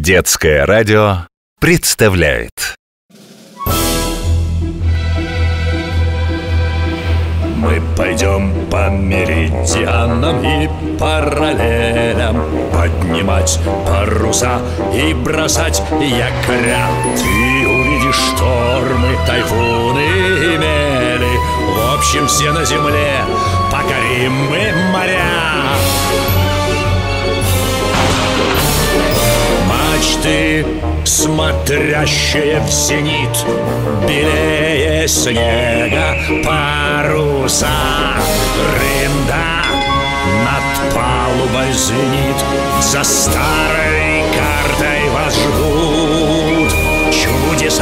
Детское радио представляет. Мы пойдем по меридианам и параллелям, поднимать паруса и бросать якоря. Ты увидишь штормы, тайфуны и мели. В общем, все на земле покорим мы моря. Мачты, смотрящие в зенит, белее снега паруса. Рында над палубой звенит, за старой картой вас ждут чудеса.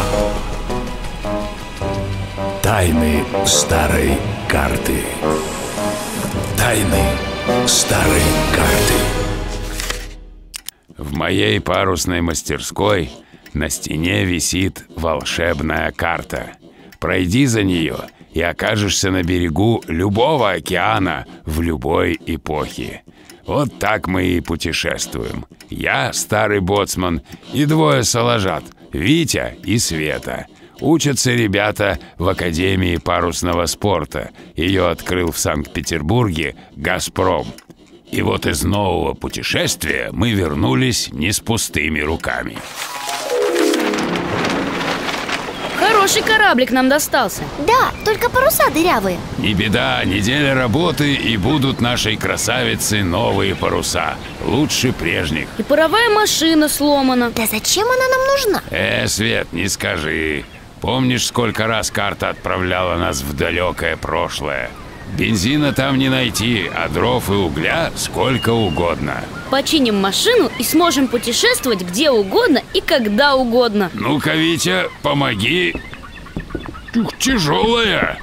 Тайны старой карты. Тайны старой карты. В моей парусной мастерской на стене висит волшебная карта. Пройди за нее и окажешься на берегу любого океана в любой эпохе. Вот так мы и путешествуем. Я, старый боцман, и двое соложат, Витя и Света. Учатся ребята в Академии парусного спорта. Ее открыл в Санкт-Петербурге «Газпром». И вот из нового путешествия мы вернулись не с пустыми руками. Хороший кораблик нам достался. Да, только паруса дырявые. Не беда, неделя работы, и будут нашей красавице новые паруса. Лучше прежних. И паровая машина сломана. Да зачем она нам нужна? Свет, не скажи. Помнишь, сколько раз карта отправляла нас в далекое прошлое? Бензина там не найти, а дров и угля сколько угодно. Починим машину и сможем путешествовать где угодно и когда угодно. Ну-ка, Витя, помоги. Ух, тяжелая.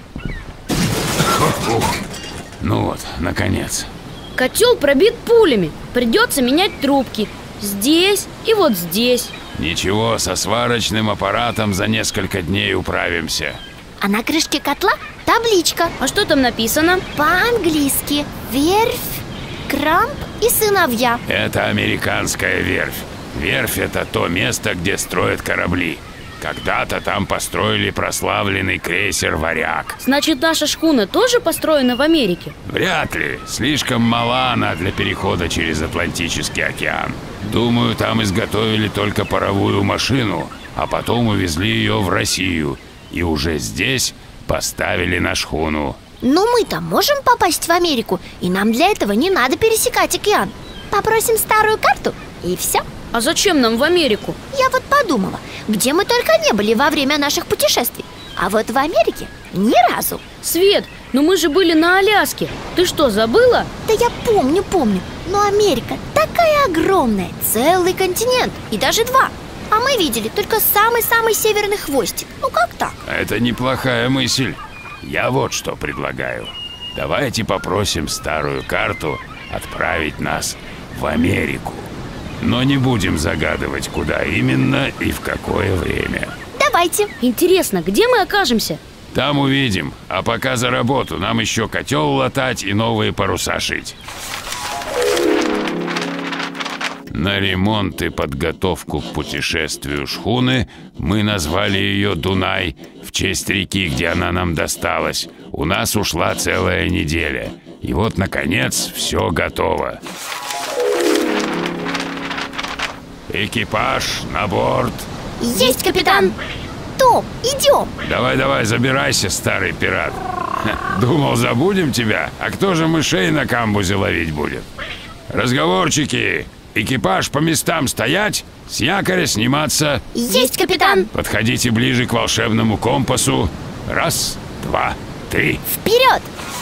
Ну вот, наконец. Котел пробит пулями. Придется менять трубки. Здесь и вот здесь. Ничего, со сварочным аппаратом за несколько дней управимся. А на крышке котла табличка. А что там написано? По-английски. Верфь, Крамп и сыновья. Это американская верфь. Верфь – это то место, где строят корабли. Когда-то там построили прославленный крейсер «Варяг». Значит, наша шхуна тоже построена в Америке? Вряд ли. Слишком мала она для перехода через Атлантический океан. Думаю, там изготовили только паровую машину, а потом увезли ее в Россию. И уже здесь поставили на шхуну. Но мы-то можем попасть в Америку, и нам для этого не надо пересекать океан. Попросим старую карту, и все. А зачем нам в Америку? Я вот подумала, где мы только не были во время наших путешествий. А вот в Америке ни разу. Свет, но мы же были на Аляске. Ты что, забыла? Да я помню. Но Америка такая огромная, целый континент, и даже два. А мы видели только самый-самый северный хвостик. Ну как так? Это неплохая мысль. Я вот что предлагаю. Давайте попросим старую карту отправить нас в Америку. Но не будем загадывать, куда именно и в какое время. Давайте. Интересно, где мы окажемся? Там увидим. А пока за работу. Нам еще котел латать и новые паруса шить. На ремонт и подготовку к путешествию шхуны мы назвали ее «Дунай» в честь реки, где она нам досталась. У нас ушла целая неделя. И вот, наконец, все готово. Экипаж на борт. Есть, капитан. Том, идем. Давай, забирайся, старый пират. Думал, забудем тебя. А кто же мышей на камбузе ловить будет? Разговорчики. Экипаж по местам стоять, с якоря сниматься. Есть, капитан. Подходите ближе к волшебному компасу. Раз, два, три. Вперед!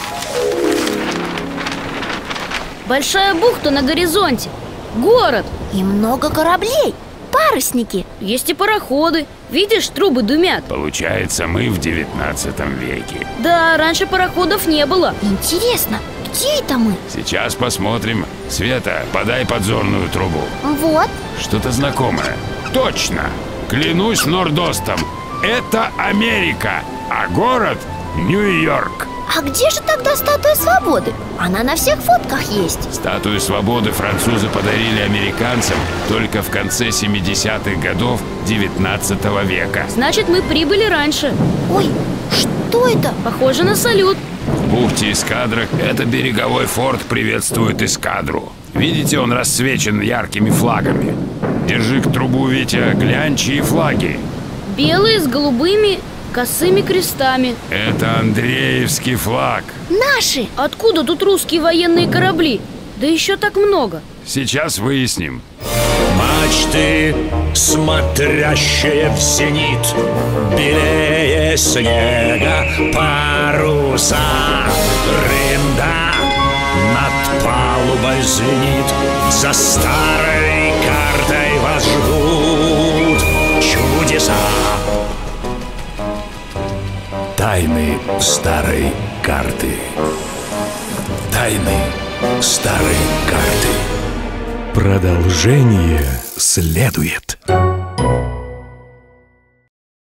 Большая бухта на горизонте. Город. И много кораблей. Парусники. Есть и пароходы. Видишь, трубы дымят. Получается, мы в 19 веке. Да, раньше пароходов не было. Интересно, где это мы? Сейчас посмотрим. Света, подай подзорную трубу. Вот. Что-то знакомое. Точно! Клянусь Нордостом. Это Америка, а город Нью-Йорк. А где же тогда статуя свободы? Она на всех фотках есть. Статую свободы французы подарили американцам только в конце 70-х годов 19 века. Значит, мы прибыли раньше. Ой, что это? Похоже на салют. В бухте эскадры это береговой форт приветствует эскадру. Видите, он расцвечен яркими флагами. Держи-ка трубу, Витя, глянь, чьи флаги. Белые с голубыми косыми крестами. Это Андреевский флаг. Наши! Откуда тут русские военные корабли? Да еще так много. Сейчас выясним. Мачты, смотрящие в зенит, белее снега паруса. Рында над палубой звенит, за старой картой вас ждут чудеса. Тайны старой карты. Тайны старой карты. Продолжение следует.